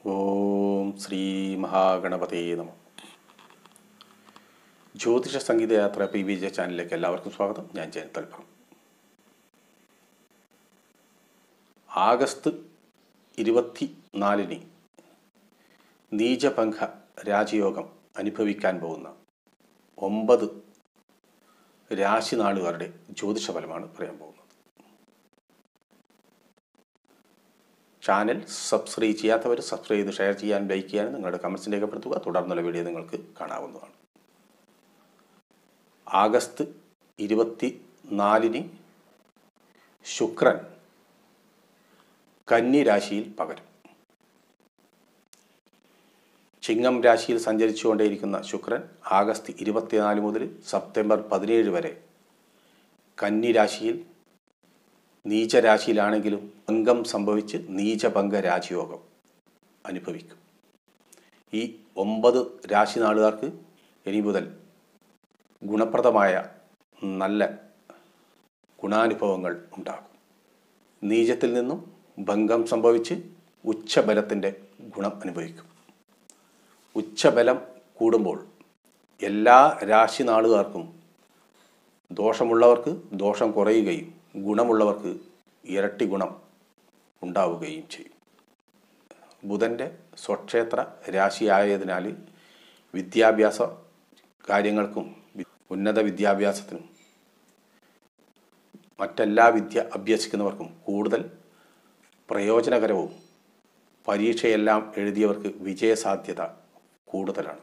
ഓം ശ്രീ മഹാഗണപതേ നമഃ. ജ്യോതിഷ സംഗീത യാത്ര PVJ ചാനലിലേക്ക് എല്ലാവർക്കും സ്വാഗതം. ഞാൻ ജയൻ തലപ്പുറം. ആഗസ്റ്റ് 24 നീചഭംഗ രാജയോഗം അനുഭവിക്കാൻ പോകുന്ന 9 രാശിനാളുകാരുടെ ജ്യോതിഷഫലമാണ് പറയാൻ പോകുന്നത്. ചാനൽ സബ്സ്ക്രൈബ് ചെയ്യാത്തവർ സബ്സ്ക്രൈബ് ചെയ്ത് ഷെയർ ചെയ്യാനും ലൈക്ക് ചെയ്യാനും നിങ്ങളുടെ കമൻറ്റ്സ് രേഖപ്പെടുത്തുക. തുടർന്നുള്ള വീഡിയോ നിങ്ങൾക്ക് കാണാവുന്നതാണ്. ആഗസ്റ്റ് 24 ശുക്രൻ കന്നി രാശിയിൽ പകരും. ചിങ്ങം രാശിയിൽ സഞ്ചരിച്ചുകൊണ്ടേയിരിക്കുന്ന ശുക്രൻ ആഗസ്റ്റ് 24 മുതൽ സെപ്റ്റംബർ 17 വരെ കന്നി രാശിയിൽ നീചരാശിയിലാണെങ്കിലും ഭംഗം സംഭവിച്ച് നീചഭംഗ രാജയോഗം അനുഭവിക്കും. ഈ 9 രാശി നാളുകാർക്ക് ഇനി മുതൽ ഗുണപ്രദമായ നല്ല ഗുണാനുഭവങ്ങൾ ഉണ്ടാകും. നീചത്തിൽ നിന്നും ഭംഗം സംഭവിച്ച് ഉച്ചബലത്തിൻ്റെ ഗുണം അനുഭവിക്കും. ഉച്ചബലം കൂടുമ്പോൾ എല്ലാ രാശി നാളുകാർക്കും ദോഷമുള്ളവർക്ക് ദോഷം കുറയുകയും ഗുണമുള്ളവർക്ക് ഇരട്ടി ഗുണം ഉണ്ടാവുകയും ചെയ്യും. ബുധൻ്റെ സ്വക്ഷേത്ര രാശിയായതിനാൽ വിദ്യാഭ്യാസ കാര്യങ്ങൾക്കും ഉന്നത വിദ്യാഭ്യാസത്തിനും മറ്റെല്ലാ വിദ്യ അഭ്യസിക്കുന്നവർക്കും കൂടുതൽ പ്രയോജനകരവും പരീക്ഷയെല്ലാം എഴുതിയവർക്ക് വിജയസാധ്യത കൂടുതലാണ്.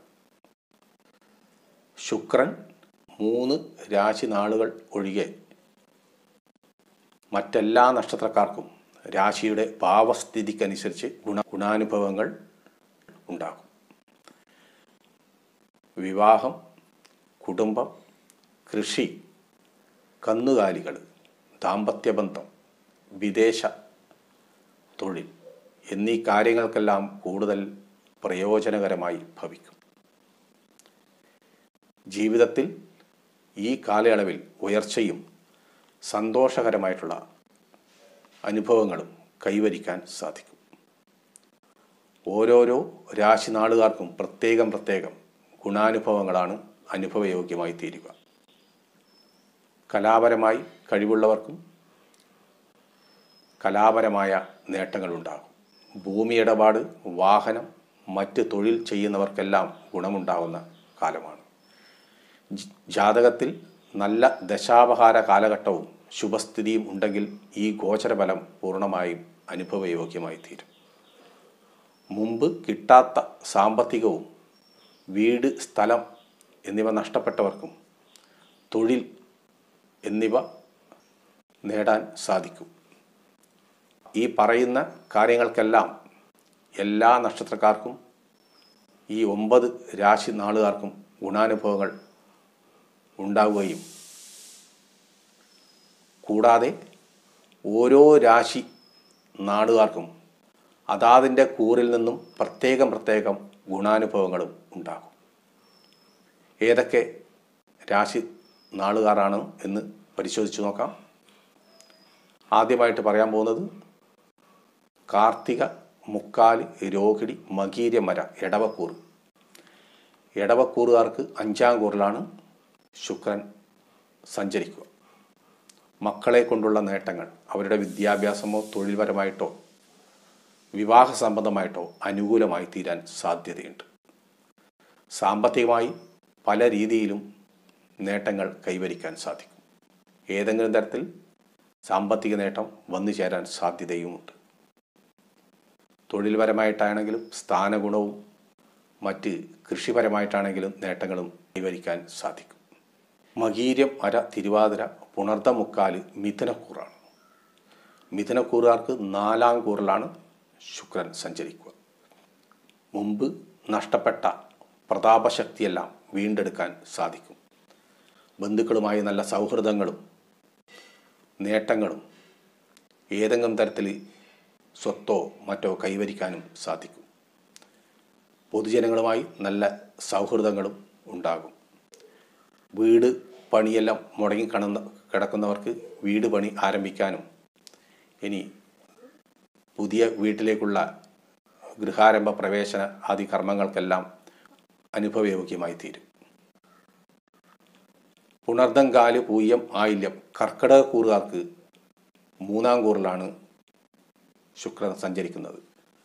ശുക്രൻ 3 രാശി നാളുകൾ ഒഴികെ മറ്റെല്ലാ നക്ഷത്രക്കാർക്കും രാശിയുടെ ഭാവസ്ഥിതിക്കനുസരിച്ച് ഗുണാനുഭവങ്ങൾ ഉണ്ടാകും. വിവാഹം, കുടുംബം, കൃഷി, കന്നുകാലികൾ, ദാമ്പത്യബന്ധം, വിദേശ തൊഴിൽ എന്നീ കാര്യങ്ങൾക്കെല്ലാം കൂടുതൽ പ്രയോജനകരമായി ഭവിക്കും. ജീവിതത്തിൽ ഈ കാലയളവിൽ ഉയർച്ചയും സന്തോഷകരമായിട്ടുള്ള അനുഭവങ്ങളും കൈവരിക്കാൻ സാധിക്കും. ഓരോരോ രാശി നാളുകാർക്കും പ്രത്യേകം ഗുണാനുഭവങ്ങളാണ് അനുഭവയോഗ്യമായി തീരുക. കലാപരമായി കഴിവുള്ളവർക്കും കലാപരമായ നേട്ടങ്ങളുണ്ടാകും. ഭൂമി ഇടപാട്, വാഹനം, മറ്റ് തൊഴിൽ ചെയ്യുന്നവർക്കെല്ലാം ഗുണമുണ്ടാകുന്ന കാലമാണ്. ജാതകത്തിൽ നല്ല ദശാപഹാര കാലഘട്ടവും ശുഭസ്ഥിതിയും ഉണ്ടെങ്കിൽ ഈ ഗോചരഫലം പൂർണ്ണമായും അനുഭവയോഗ്യമായി തീരും. മുമ്പ് കിട്ടാത്ത സാമ്പത്തികവും വീട്, സ്ഥലം എന്നിവ നഷ്ടപ്പെട്ടവർക്കും തൊഴിൽ എന്നിവ നേടാൻ സാധിക്കും. ഈ പറയുന്ന കാര്യങ്ങൾക്കെല്ലാം എല്ലാ നക്ഷത്രക്കാർക്കും ഈ 9 രാശി നാളുകാർക്കും ഗുണാനുഭവങ്ങൾ ഉണ്ടാവുകയും കൂടാതെ ഓരോ രാശി നാടുകാർക്കും അതാതിൻ്റെ കൂറിൽ നിന്നും പ്രത്യേകം ഗുണാനുഭവങ്ങളും ഉണ്ടാകും. ഏതൊക്കെ രാശി നാളുകാരാണ് എന്ന് പരിശോധിച്ച് നോക്കാം. ആദ്യമായിട്ട് പറയാൻ പോകുന്നത് കാർത്തിക, മുക്കാല്, രോഹിണി, മകീരമര, എടവക്കൂർ. എടവക്കൂറുകാർക്ക് 5-ാം കൂറിലാണ് ശുക്രൻ സഞ്ചരിക്കുക. മക്കളെ കൊണ്ടുള്ള നേട്ടങ്ങൾ അവരുടെ വിദ്യാഭ്യാസമോ തൊഴിൽപരമായിട്ടോ വിവാഹ സംബന്ധമായിട്ടോ അനുകൂലമായി തീരാൻ സാധ്യതയുണ്ട്. സാമ്പത്തികമായി പല രീതിയിലും നേട്ടങ്ങൾ കൈവരിക്കാൻ സാധിക്കും. ഏതെങ്കിലും തരത്തിൽ സാമ്പത്തിക നേട്ടം വന്നു ചേരാൻ സാധ്യതയുമുണ്ട്. തൊഴിൽപരമായിട്ടാണെങ്കിലും സ്ഥാനഗുണവും മറ്റ് കൃഷിപരമായിട്ടാണെങ്കിലും നേട്ടങ്ങളും കൈവരിക്കാൻ സാധിക്കും. മകീരം, അര, തിരുവാതിര, പുണർദ, മുക്കാല്, മിഥുനക്കൂറാണ്. മിഥുനക്കൂറുകാർക്ക് 4-ാം കൂറിലാണ് ശുക്രൻ സഞ്ചരിക്കുക. മുമ്പ് നഷ്ടപ്പെട്ട പ്രതാപശക്തിയെല്ലാം വീണ്ടെടുക്കാൻ സാധിക്കും. ബന്ധുക്കളുമായി നല്ല സൗഹൃദങ്ങളും നേട്ടങ്ങളും ഏതെങ്കിലും തരത്തിൽ സ്വത്തോ മറ്റോ കൈവരിക്കാനും സാധിക്കും. പൊതുജനങ്ങളുമായി നല്ല സൗഹൃദങ്ങളും ഉണ്ടാകും. വീട് പണിയെല്ലാം മുടങ്ങി കിടക്കുന്നവർക്ക് വീട് പണി ആരംഭിക്കാനും ഇനി പുതിയ വീട്ടിലേക്കുള്ള ഗൃഹാരംഭ പ്രവേശന ആദി കർമ്മങ്ങൾക്കെല്ലാം അനുഭവയോഗ്യമായി തീരും. പുണർദം, കാല്, പൂയം, ആയില്യം കർക്കിടക കൂറുകാർക്ക് 3-ാം കൂറിലാണ് ശുക്രൻ സഞ്ചരിക്കുന്നത്.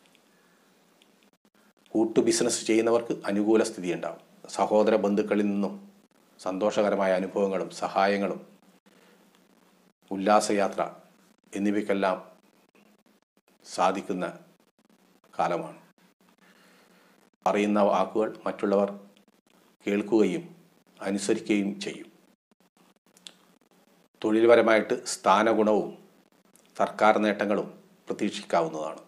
കൂട്ടു ബിസിനസ് ചെയ്യുന്നവർക്ക് അനുകൂല സ്ഥിതി ഉണ്ടാകും. സഹോദര ബന്ധുക്കളിൽ നിന്നും സന്തോഷകരമായ അനുഭവങ്ങളും സഹായങ്ങളും ഉല്ലാസയാത്ര എന്നിവയ്ക്കെല്ലാം സാധിക്കുന്ന കാലമാണ്. പറയുന്ന വാക്കുകൾ മറ്റുള്ളവർ കേൾക്കുകയും അനുസരിക്കുകയും ചെയ്യും. തൊഴിൽപരമായിട്ട് സ്ഥാനഗുണവും സർക്കാർ നേട്ടങ്ങളും പ്രതീക്ഷിക്കാവുന്നതാണ്.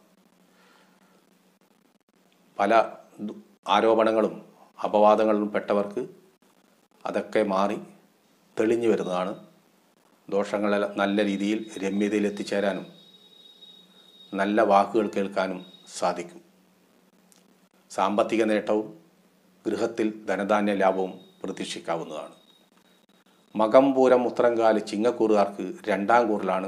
പല ആരോപണങ്ങളും അപവാദങ്ങളിലും പെട്ടവർക്ക് അതൊക്കെ മാറി തെളിഞ്ഞു വരുന്നതാണ്. ദോഷങ്ങളെ നല്ല രീതിയിൽ രമ്യതയിൽ എത്തിച്ചേരാനും നല്ല വാക്കുകൾ കേൾക്കാനും സാധിക്കും. സാമ്പത്തിക നേട്ടവും ഗൃഹത്തിൽ ധനധാന്യ ലാഭവും പ്രതീക്ഷിക്കാവുന്നതാണ്. മകം, പൂരം, ഉത്തരംകാല്, ചിങ്ങക്കൂറുകാർക്ക് 2-ാം കൂറിലാണ്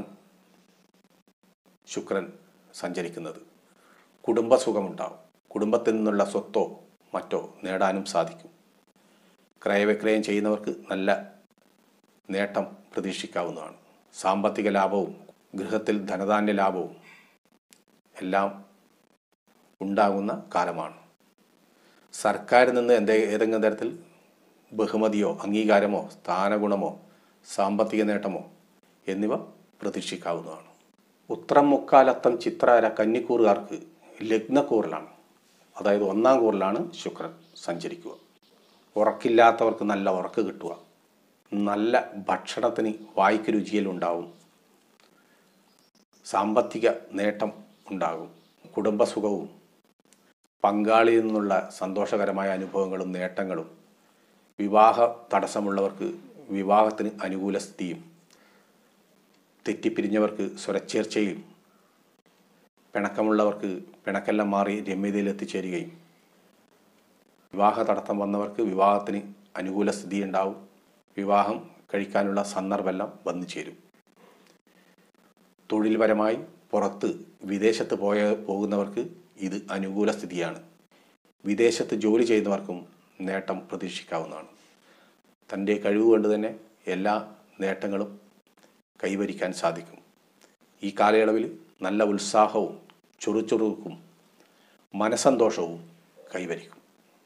ശുക്രൻ സഞ്ചരിക്കുന്നത്. കുടുംബസുഖമുണ്ടാവും. കുടുംബത്തിൽ നിന്നുള്ള സ്വത്തോ മറ്റോ നേടാനും സാധിക്കും. ക്രയവിക്രയം ചെയ്യുന്നവർക്ക് നല്ല നേട്ടം പ്രതീക്ഷിക്കാവുന്നതാണ്. സാമ്പത്തിക ലാഭവും ഗൃഹത്തിൽ ധനധാന്യ ലാഭവും എല്ലാം ഉണ്ടാകുന്ന കാലമാണ്. സർക്കാരിൽ നിന്ന് ഏതെങ്കിലും തരത്തിൽ ബഹുമതിയോ അംഗീകാരമോ സ്ഥാനഗുണമോ സാമ്പത്തിക നേട്ടമോ എന്നിവ പ്രതീക്ഷിക്കാവുന്നതാണ്. ഉത്രം, മുക്കാലത്തം, ചിത്രര, കന്നിക്കൂറുകാർക്ക് ലഗ്നക്കൂറിലാണ്, അതായത് 1-ാം കൂറിലാണ് ശുക്രൻ സഞ്ചരിക്കുക. ഉറക്കില്ലാത്തവർക്ക് നല്ല ഉറക്ക് കിട്ടുക, നല്ല ഭക്ഷണത്തിന് വായ്ക്ക് രുചിയിലുണ്ടാവും, സാമ്പത്തിക നേട്ടം ഉണ്ടാകും, കുടുംബസുഖവും പങ്കാളിയിൽ നിന്നുള്ള സന്തോഷകരമായ അനുഭവങ്ങളും നേട്ടങ്ങളും, വിവാഹ തടസ്സമുള്ളവർക്ക് വിവാഹത്തിന് അനുകൂല സ്ഥിതിയും, തെറ്റിപ്പിരിഞ്ഞവർക്ക് സ്വരച്ചേർച്ചയും, പിണക്കമുള്ളവർക്ക് പിണക്കെല്ലാം മാറി രമ്യതയിൽ എത്തിച്ചേരുകയും, വിവാഹ തടസ്സം വന്നവർക്ക് വിവാഹത്തിന് അനുകൂല സ്ഥിതി ഉണ്ടാവും, വിവാഹം കഴിക്കാനുള്ള സന്ദർഭമെല്ലാം വന്നു ചേരും. തൊഴിൽപരമായി പുറത്ത് വിദേശത്ത് പോകുന്നവർക്ക് ഇത് അനുകൂല സ്ഥിതിയാണ്. വിദേശത്ത് ജോലി ചെയ്യുന്നവർക്കും നേട്ടം പ്രതീക്ഷിക്കാവുന്നതാണ്. തൻ്റെ കഴിവ് കൊണ്ട് തന്നെ എല്ലാ നേട്ടങ്ങളും കൈവരിക്കാൻ സാധിക്കും. ഈ കാലയളവിൽ നല്ല ഉത്സാഹവും ചുറുചുറുക്കും മനസ്സന്തോഷവും കൈവരിക്കും.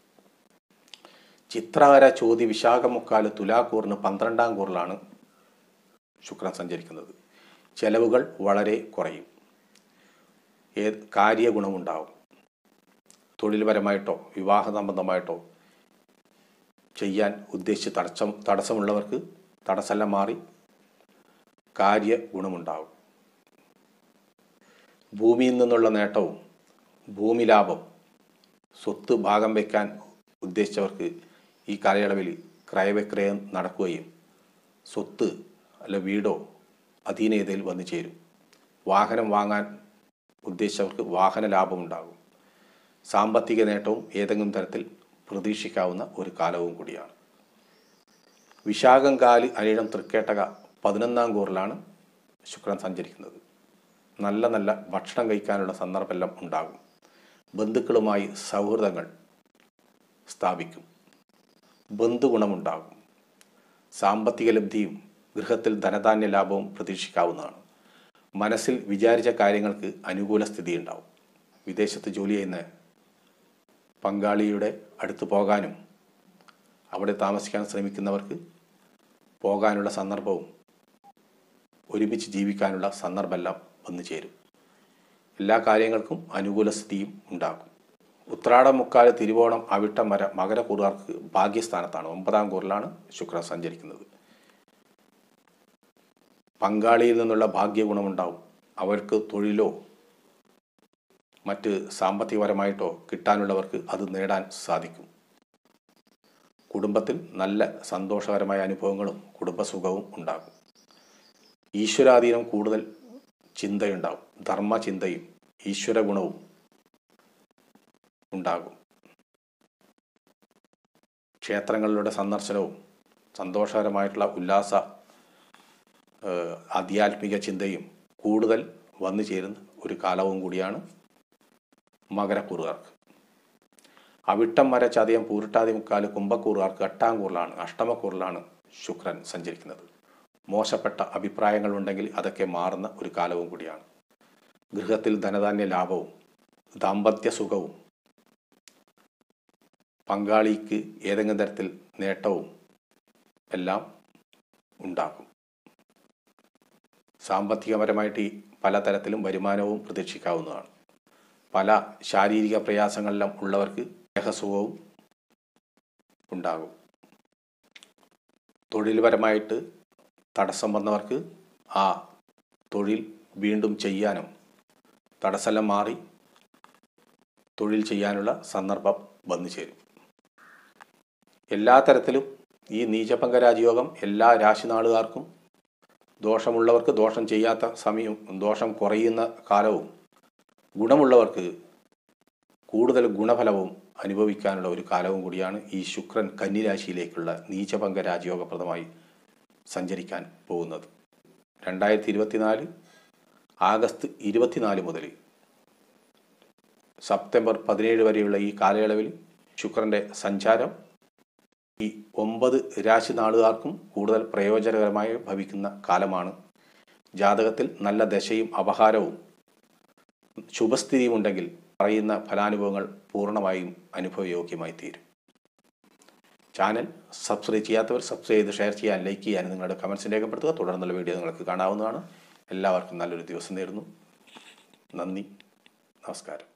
ചിത്രകര, ചോതി, വിശാഖം, മുക്കാല്, തുലാക്കൂറിന് 12-ാം കൂറിലാണ് ശുക്രൻ സഞ്ചരിക്കുന്നത്. ചെലവുകൾ വളരെ കുറയും. കാര്യഗുണമുണ്ടാവും. തൊഴിൽപരമായിട്ടോ വിവാഹ സംബന്ധമായിട്ടോ ചെയ്യാൻ ഉദ്ദേശിച്ച് തടസ്സമുള്ളവർക്ക് തടസ്സമെല്ലാം മാറി കാര്യഗുണമുണ്ടാവും. ഭൂമിയിൽ നിന്നുള്ള നേട്ടവും ഭൂമി ലാഭം, സ്വത്ത് ഭാഗം വയ്ക്കാൻ ഉദ്ദേശിച്ചവർക്ക് ഈ കാലയളവിൽ ക്രയവിക്രയം നടക്കുകയും സ്വത്ത് അല്ല വീടോ അധീനതയിൽ വന്നു ചേരും. വാഹനം വാങ്ങാൻ ഉദ്ദേശിച്ചവർക്ക് വാഹന ലാഭമുണ്ടാകും. സാമ്പത്തിക നേട്ടവും ഏതെങ്കിലും തരത്തിൽ പ്രതീക്ഷിക്കാവുന്ന ഒരു കാലവും കൂടിയാണ്. വിശാഖം, കാല്, അനിഴം, തൃക്കേട്ടക 11-ാം കൂറിലാണ് ശുക്രൻ സഞ്ചരിക്കുന്നത്. നല്ല ഭക്ഷണം കഴിക്കാനുള്ള സന്ദർഭമെല്ലാം ഉണ്ടാകും. ബന്ധുക്കളുമായി സൗഹൃദങ്ങൾ സ്ഥാപിക്കും. ബന്ധുഗുണമുണ്ടാകും. സാമ്പത്തിക ലബ്ധിയും ഗൃഹത്തിൽ ധനധാന്യ ലാഭവും പ്രതീക്ഷിക്കാവുന്നതാണ്. മനസ്സിൽ വിചാരിച്ച കാര്യങ്ങൾക്ക് അനുകൂല സ്ഥിതി ഉണ്ടാവും. വിദേശത്ത് ജോലി ചെയ്യുന്ന പങ്കാളിയുടെ അടുത്ത് പോകാനും അവിടെ താമസിക്കാൻ ശ്രമിക്കുന്നവർക്ക് പോകാനുള്ള സന്ദർഭവും ഒരുമിച്ച് ജീവിക്കാനുള്ള സന്ദർഭമെല്ലാം വന്നു ചേരും. എല്ലാ കാര്യങ്ങൾക്കും അനുകൂല സ്ഥിതിയും ഉണ്ടാകും. ഉത്രാടം, മുക്കാല്, തിരുവോണം, അവിട്ടം, മകരക്കൂറുകാർക്ക് ഭാഗ്യസ്ഥാനത്താണ്. 9-ാം കൂറിലാണ് ശുക്രൻ സഞ്ചരിക്കുന്നത്. പങ്കാളിയിൽ നിന്നുള്ള ഭാഗ്യഗുണമുണ്ടാവും. അവർക്ക് തൊഴിലോ മറ്റ് സാമ്പത്തികപരമായിട്ടോ കിട്ടാനുള്ളവർക്ക് അത് നേടാൻ സാധിക്കും. കുടുംബത്തിൽ നല്ല സന്തോഷകരമായ അനുഭവങ്ങളും കുടുംബസുഖവും ഉണ്ടാകും. ഈശ്വരാധീനം കൂടുതൽ ചിന്തയുണ്ടാവും. ധർമ്മചിന്തയും ഈശ്വര ഗുണവും ഉണ്ടാകും. ക്ഷേത്രങ്ങളിലൂടെ സന്ദർശനവും സന്തോഷകരമായിട്ടുള്ള ഉല്ലാസ ആധ്യാത്മിക ചിന്തയും കൂടുതൽ വന്നു ചേരുന്ന ഒരു കാലവും കൂടിയാണ് മകരക്കൂറുകാർക്ക്. അവിട്ടം വര ചതയം പൂരിട്ടാതി മുക്കാല് കുംഭക്കൂറുകാർക്ക് എട്ടാം അഷ്ടമക്കൂറിലാണ് ശുക്രൻ സഞ്ചരിക്കുന്നത്. മോശപ്പെട്ട അഭിപ്രായങ്ങളുണ്ടെങ്കിൽ അതൊക്കെ മാറുന്ന ഒരു കാലവും കൂടിയാണ്. ഗൃഹത്തിൽ ധനധാന്യ ലാഭവും ദാമ്പത്യ സുഖവും പങ്കാളിക്ക് ഏതെങ്കിലും തരത്തിൽ നേട്ടവും എല്ലാം ഉണ്ടാകും. സാമ്പത്തികപരമായിട്ട് പലതരത്തിലും വരുമാനവും പ്രതീക്ഷിക്കാവുന്നതാണ്. പല ശാരീരിക പ്രയാസങ്ങളെല്ലാം ഉള്ളവർക്ക് ദേഹസുഖവും ഉണ്ടാകും. തൊഴിൽപരമായിട്ട് തടസ്സം വന്നവർക്ക് ആ തൊഴിൽ വീണ്ടും ചെയ്യാനും തടസ്സമെല്ലാം മാറി തൊഴിൽ ചെയ്യാനുള്ള സന്ദർഭം വന്നു ചേരും. എല്ലാ തരത്തിലും ഈ നീചഭംഗ രാജയോഗം എല്ലാ രാശിനാളുകാർക്കും ദോഷമുള്ളവർക്ക് ദോഷം ചെയ്യാത്ത സമയവും ദോഷം കുറയുന്ന കാലവും ഗുണമുള്ളവർക്ക് കൂടുതൽ ഗുണഫലവും അനുഭവിക്കാനുള്ള ഒരു കാലവും കൂടിയാണ് ഈ ശുക്രൻ കന്നിരാശിയിലേക്കുള്ള നീചഭംഗ രാജയോഗപ്രദമായി സഞ്ചരിക്കാൻ പോകുന്നത്. 2024 ആഗസ്റ്റ് 24 മുതൽ സെപ്റ്റംബർ 17 വരെയുള്ള ഈ കാലയളവിൽ ശുക്രൻ്റെ സഞ്ചാരം ഈ 9 രാശി നാളുകാർക്കും കൂടുതൽ പ്രയോജനകരമായി ഭവിക്കുന്ന കാലമാണ്. ജാതകത്തിൽ നല്ല ദശയും അപഹാരവും ശുഭസ്ഥിതിയും ഉണ്ടെങ്കിൽ പറയുന്ന ഫലാനുഭവങ്ങൾ പൂർണ്ണമായും അനുഭവയോഗ്യമായി തീരും. ചാനൽ സബ്സ്ക്രൈബ് ചെയ്യാത്തവർ സബ്സ്ക്രൈബ് ചെയ്ത് ഷെയർ ചെയ്യാൻ, ലൈക്ക് ചെയ്യാൻ, നിങ്ങളുടെ കമൻസ് രേഖപ്പെടുത്തുക. തുടർന്നുള്ള വീഡിയോ നിങ്ങൾക്ക് കാണാവുന്നതാണ്. എല്ലാവർക്കും നല്ലൊരു ദിവസം നേരുന്നു. നന്ദി, നമസ്കാരം.